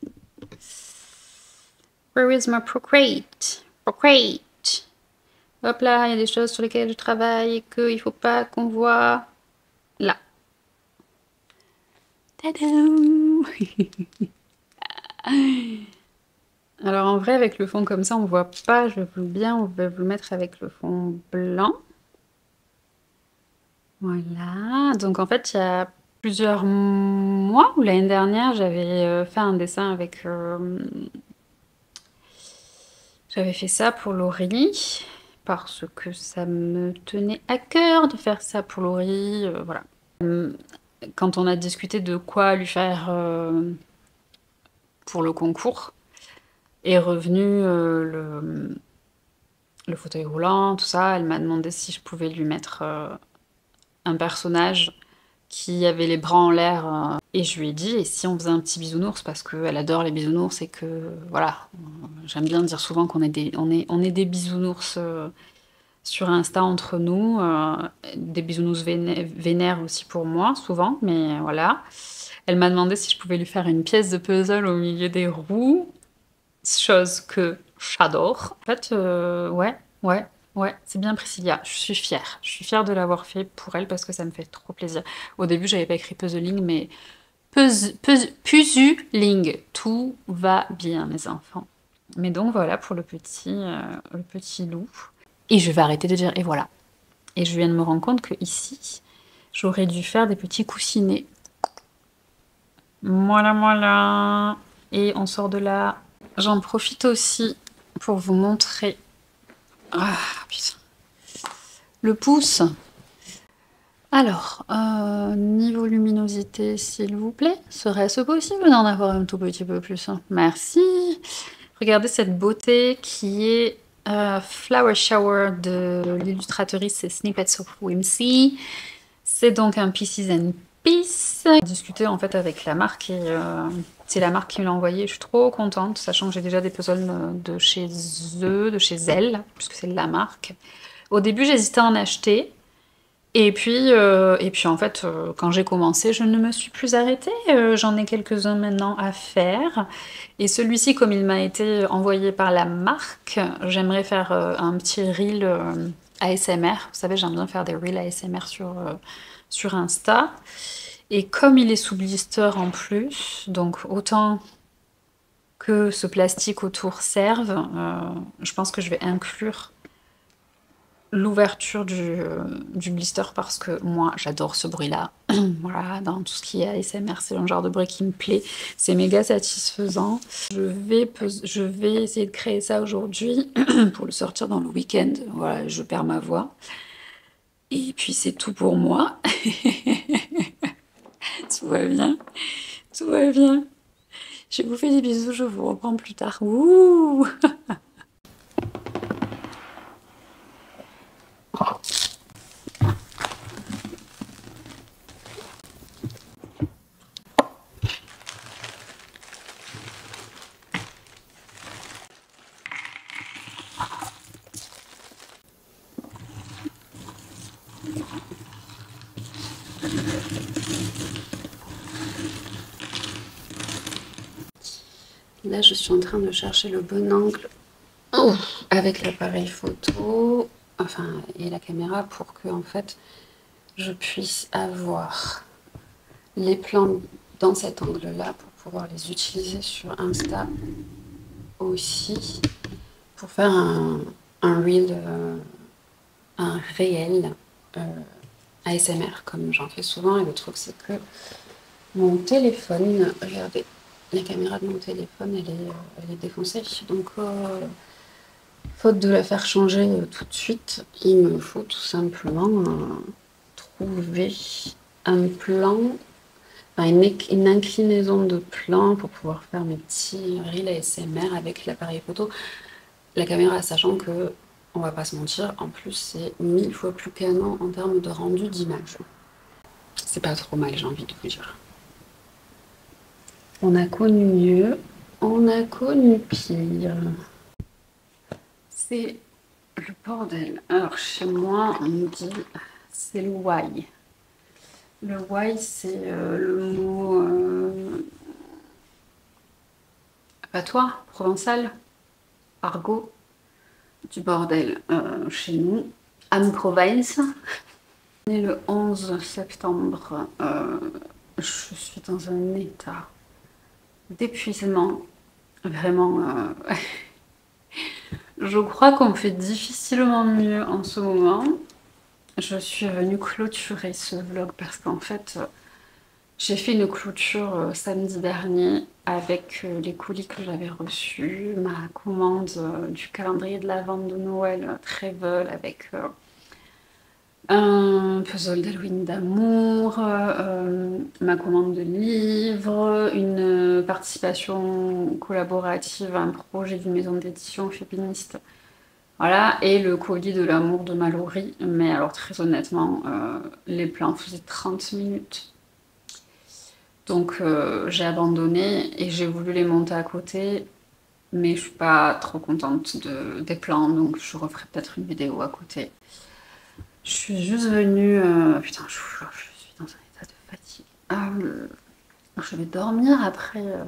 Where is my Procreate? Procreate! Hop là, il y a des choses sur lesquelles je travaille et qu'il ne faut pas qu'on voit. Là. Tadam! Alors en vrai, avec le fond comme ça, on ne voit pas. Je veux bien, on va vous le mettre avec le fond blanc. Voilà. Donc en fait, il y a plusieurs mois ou l'année dernière, j'avais fait un dessin avec... Euh, j'avais fait ça pour Laurie, parce que ça me tenait à cœur de faire ça pour Laurie, euh, voilà. Quand on a discuté de quoi lui faire euh, pour le concours, est revenu euh, le, le fauteuil roulant, tout ça, elle m'a demandé si je pouvais lui mettre euh, un personnage qui avait les bras en l'air, euh, et je lui ai dit, et si on faisait un petit bisounours, parce qu'elle adore les bisounours, et que, voilà, j'aime bien dire souvent qu'on est des, on est, on est des bisounours euh, sur Insta entre nous, euh, des bisounours vénères, vénères aussi pour moi, souvent, mais voilà. Elle m'a demandé si je pouvais lui faire une pièce de puzzle au milieu des roues, chose que j'adore. En fait, euh, ouais, ouais, ouais, c'est bien Priscilla, je suis fière. Je suis fière de l'avoir fait pour elle parce que ça me fait trop plaisir. Au début, j'avais pas écrit puzzling, mais puz, puz, puzuling, tout va bien, mes enfants. Mais donc voilà pour le petit, euh, le petit loup. Et je vais arrêter de dire et voilà. Et je viens de me rendre compte que ici, j'aurais dû faire des petits coussinets. Voilà, voilà. Et on sort de là. J'en profite aussi pour vous montrer... Ah, putain. Le pouce. Alors, euh, niveau luminosité, s'il vous plaît, serait-ce possible d'en avoir un tout petit peu plus? Merci. Regardez cette beauté qui est euh, Flower Shower de l'illustratrice Snippets of Whimsy. C'est donc un Pieces and Peace. J'ai discuté en fait avec la marque et euh, c'est la marque qui me l'a envoyé. Je suis trop contente, sachant que j'ai déjà des puzzles de chez eux, de chez elle, puisque c'est la marque. Au début, j'hésitais à en acheter. Et puis, euh, et puis en fait, euh, quand j'ai commencé, je ne me suis plus arrêtée. Euh, J'en ai quelques-uns maintenant à faire. Et celui-ci, comme il m'a été envoyé par la marque, j'aimerais faire euh, un petit reel euh, A S M R. Vous savez, j'aime bien faire des reels A S M R sur, euh, sur Insta. Et comme il est sous blister en plus, donc autant que ce plastique autour serve, euh, je pense que je vais inclure l'ouverture du, euh, du blister parce que moi j'adore ce bruit là. Voilà, dans tout ce qui est A S M R, c'est un genre de bruit qui me plaît, c'est méga satisfaisant. Je vais, je vais essayer de créer ça aujourd'hui pour le sortir dans le week-end. Voilà, je perds ma voix. Et puis c'est tout pour moi. Tout va bien, tout va bien. Je vous fais des bisous, je vous reprends plus tard. Ouh. Là, je suis en train de chercher le bon angle oh, avec l'appareil photo, enfin, et la caméra pour que, en fait, je puisse avoir les plans dans cet angle-là pour pouvoir les utiliser sur Insta aussi pour faire un, un reel, euh, un réel euh, A S M R comme j'en fais souvent. Et le truc, c'est que mon téléphone, regardez, la caméra de mon téléphone, elle est, elle est défoncée. Donc, euh, faute de la faire changer euh, tout de suite, il me faut tout simplement euh, trouver un plan, enfin une, une inclinaison de plan pour pouvoir faire mes petits reels A S M R avec l'appareil photo. La caméra, sachant que, on va pas se mentir, en plus c'est mille fois plus canon en termes de rendu d'image. C'est pas trop mal, j'ai envie de vous dire. On a connu mieux, on a connu pire. C'est le bordel. Alors chez moi, on me dit c'est le why. Le why, c'est euh, le mot euh, patois, provençal, argot, du bordel euh, chez nous. En province, né le onze septembre, euh, je suis dans un état d'épuisement. Vraiment, euh, je crois qu'on fait difficilement mieux en ce moment. Je suis venue clôturer ce vlog parce qu'en fait, euh, j'ai fait une clôture euh, samedi dernier avec euh, les colis que j'avais reçus, ma commande euh, du calendrier de la vente de Noël euh, Travel avec euh, un puzzle d'Halloween d'amour, euh, ma commande de livres, une participation collaborative à un projet d'une maison d'édition féministe. Voilà, et le colis de l'amour de Mallory. Mais alors très honnêtement, euh, les plans faisaient trente minutes. Donc euh, j'ai abandonné et j'ai voulu les monter à côté. Mais je suis pas trop contente de, des plans, donc je referai peut-être une vidéo à côté. Je suis juste venue... Euh, putain, je, je suis dans un état de fatigue. Euh, je vais dormir après... Euh,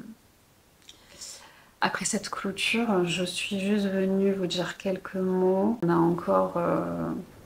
Après cette clôture, je suis juste venue vous dire quelques mots. On a encore euh,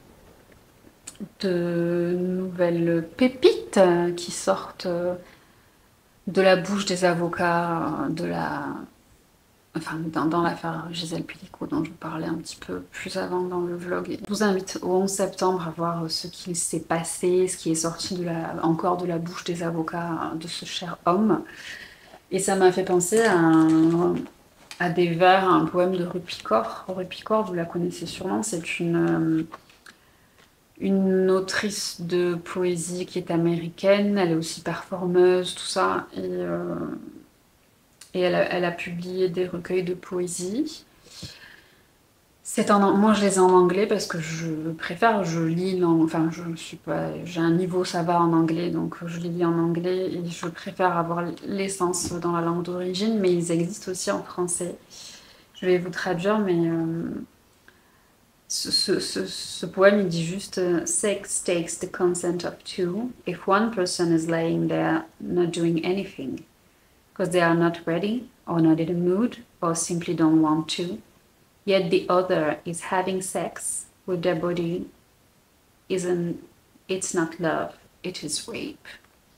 de nouvelles pépites qui sortent de la bouche des avocats de la... Enfin, dans, dans l'affaire Gisèle Pellico dont je vous parlais un petit peu plus avant dans le vlog. Je vous invite au onze septembre à voir ce qu'il s'est passé, ce qui est sorti de la, encore de la bouche des avocats de ce cher homme. Et ça m'a fait penser à un... à des vers, un poème de Rupicor. Rupicor, vous la connaissez sûrement, c'est une, une autrice de poésie qui est américaine, elle est aussi performeuse, tout ça, et, euh, et elle, a, elle a publié des recueils de poésie. C'est en, moi je les ai en anglais parce que je préfère, je lis, en, enfin je suis pas, j'ai un niveau ça va en anglais, donc je les lis en anglais et je préfère avoir l'essence dans la langue d'origine, mais ils existent aussi en français. Je vais vous traduire, mais euh, ce, ce, ce, ce poème il dit juste uh, Sex takes the consent of two if one person is lying there not doing anything because they are not ready or not in the mood or simply don't want to. Yet the other is having sex with their body. Isn't it's not love, it is rape.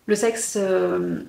Le sexe euh,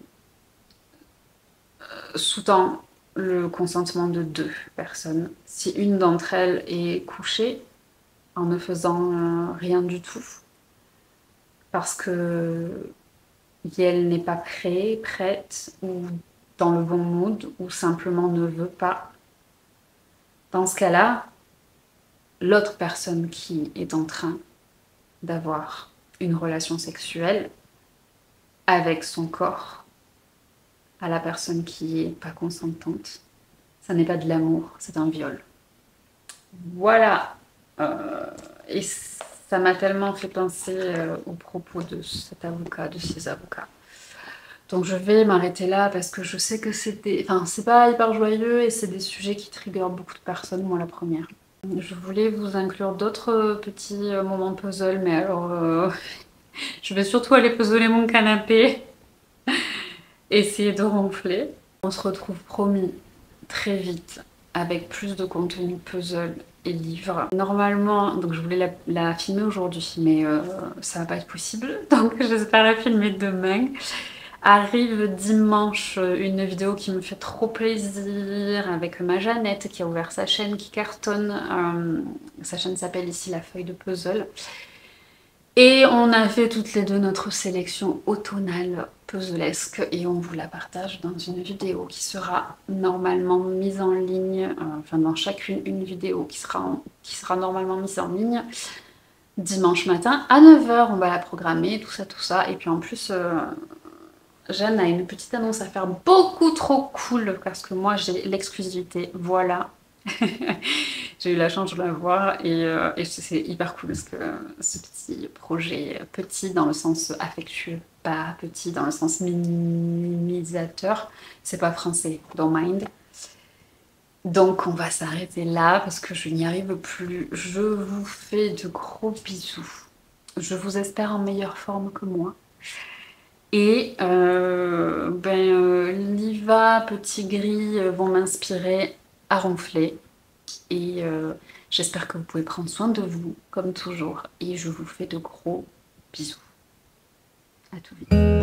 sous-tend le consentement de deux personnes. Si une d'entre elles est couchée en ne faisant euh, rien du tout, parce que elle n'est pas prête, prête ou dans le bon mood ou simplement ne veut pas, dans ce cas-là, l'autre personne qui est en train d'avoir une relation sexuelle avec son corps à la personne qui est pas consentante, ça n'est pas de l'amour, c'est un viol. Voilà. Euh, et ça m'a tellement fait penser euh, aux propos de cet avocat, de ces avocats. Donc je vais m'arrêter là parce que je sais que c'était... Enfin, c'est pas hyper joyeux et c'est des sujets qui triggerent beaucoup de personnes, moi la première. Je voulais vous inclure d'autres petits moments puzzle, mais alors... Euh, je vais surtout aller puzzler mon canapé, essayer de ronfler. On se retrouve promis très vite avec plus de contenu puzzle et livres. Normalement, donc je voulais la, la filmer aujourd'hui, mais euh, ça va pas être possible, donc j'espère la filmer demain. Arrive dimanche une vidéo qui me fait trop plaisir avec ma Jeannette qui a ouvert sa chaîne qui cartonne. Euh, sa chaîne s'appelle ici La Feuille de Puzzle. Et on a fait toutes les deux notre sélection automnale puzzlesque et on vous la partage dans une vidéo qui sera normalement mise en ligne, euh, enfin dans chacune une vidéo qui sera, en, qui sera normalement mise en ligne dimanche matin à neuf heures. On va la programmer, tout ça, tout ça. Et puis en plus... Euh, Jeanne a une petite annonce à faire beaucoup trop cool parce que moi j'ai l'exclusivité, voilà. J'ai eu la chance de la voir et, euh, et c'est hyper cool parce que ce petit projet, petit dans le sens affectueux, pas petit dans le sens minimisateur, c'est pas français, don't mind. Donc on va s'arrêter là parce que je n'y arrive plus. Je vous fais de gros bisous. Je vous espère en meilleure forme que moi. Et euh, ben, euh, Liva, Petit Gris euh, vont m'inspirer à ronfler. Et euh, j'espère que vous pouvez prendre soin de vous, comme toujours. Et je vous fais de gros bisous. À tout vite.